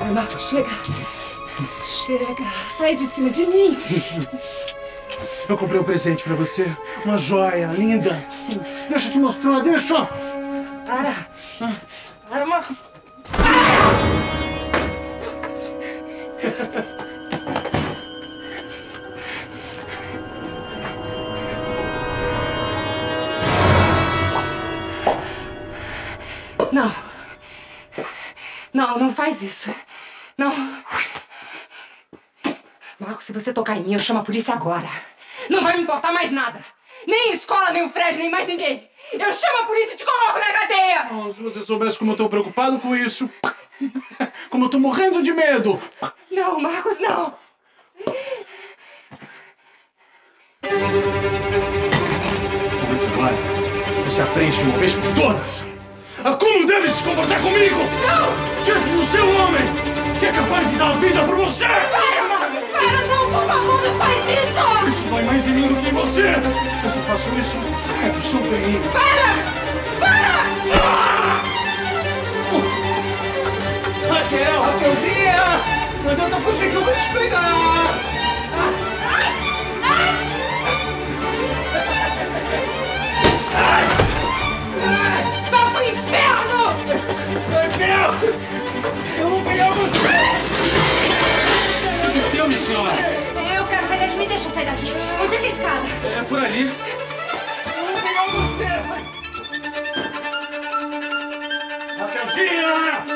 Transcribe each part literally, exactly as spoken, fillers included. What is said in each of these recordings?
Ai, Marcos, chega. Chega. Sai de cima de mim. Eu comprei um presente pra você. Uma joia linda. Deixa eu te mostrar, deixa. Para. Para, Marcos. Não. Não, não faz isso. Não. Marcos, se você tocar em mim, eu chamo a polícia agora. Não vai me importar mais nada. Nem a escola, nem o Fred, nem mais ninguém. Eu chamo a polícia e te coloco na cadeia. Oh, se você soubesse como eu tô preocupado com isso. Como eu tô morrendo de medo. Não, Marcos, não. Como você vai? Você aprende de uma vez por todas. A como deve se comportar comigo? Não! Diante do seu homem, que é capaz de dar a vida por você! Para, Marcos! Para! Não, por favor, não faz isso! Isso dói mais em mim do que em você! Eu só faço isso é pro seu bem. Para! Para! Ah! Raquel, Raquelzinha! Não adianta fugir que eu vou te pegar! Ai! Ai! Vá pro inferno! Raquel! Eu vou pegar você! O que aconteceu, minha senhora? Eu quero sair daqui, me deixa sair daqui. Onde é que é a escada? É por ali. Eu vou pegar você! Raquelzinha!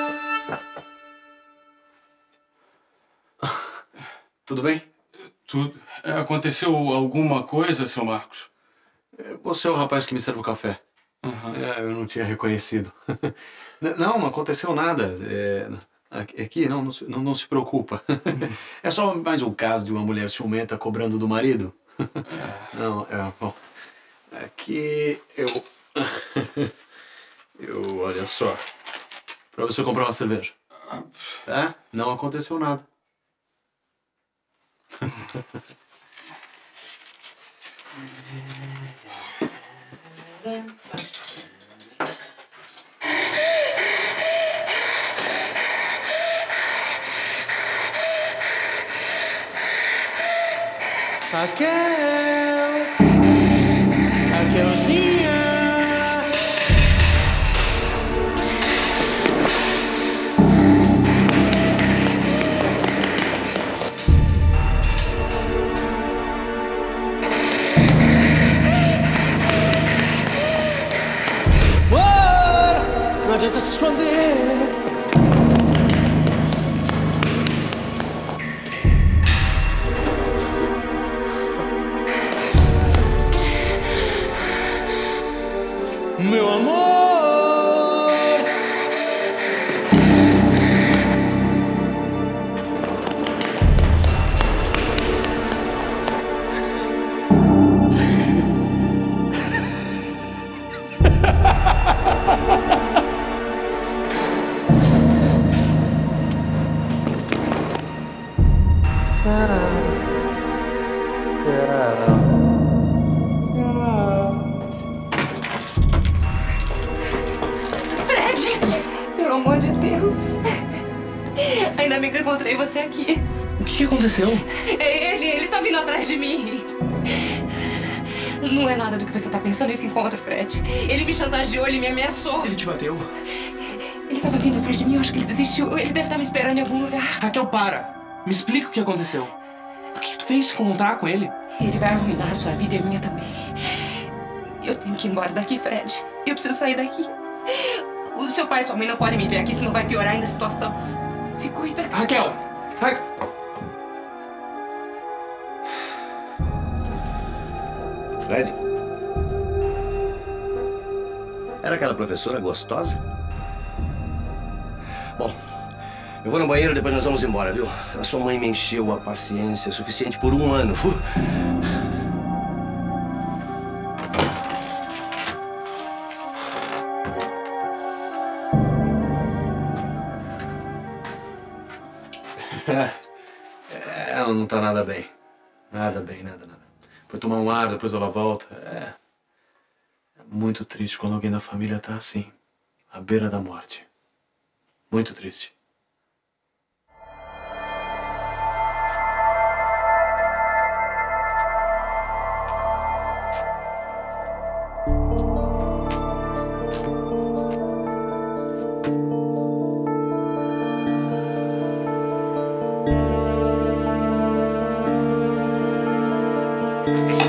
Tudo bem? Tudo. É, aconteceu alguma coisa, seu Marcos? Você é o rapaz que me serve o café. Uhum. É, eu não tinha reconhecido. Não, não aconteceu nada. É, aqui, não, não, não, não se preocupa. É só mais um caso de uma mulher ciumenta cobrando do marido. Não, é, bom. Aqui eu... Eu, olha só. Pra você comprar uma cerveja. Tá? Não aconteceu nada. Raquel, Raquelzinha. Oh, não adianta se esconder. Meu amor. Pelo amor de Deus. Ainda bem que eu encontrei você aqui. O que aconteceu? É ele, ele tá vindo atrás de mim. Não é nada do que você tá pensando esse encontro, Fred. Ele me chantageou, ele me ameaçou. Ele te bateu? Ele tava vindo atrás de mim, eu acho que ele desistiu. Ele deve estar me esperando em algum lugar. Raquel, para. Me explica o que aconteceu. Por que tu veio se encontrar com ele? Ele vai arruinar a sua vida e a minha também. Eu tenho que ir embora daqui, Fred. Eu preciso sair daqui. O seu pai e sua mãe não podem me ver aqui, senão vai piorar ainda a situação. Se cuida. Raquel! Ra... Fred? Era aquela professora gostosa? Bom, eu vou no banheiro, depois nós vamos embora, viu? A sua mãe me encheu a paciência suficiente por um ano. Uh. É, ela não tá nada bem. Nada bem, nada, nada. Foi tomar um ar, depois ela volta. É, é muito triste quando alguém da família tá assim, à beira da morte. Muito triste. Tchau.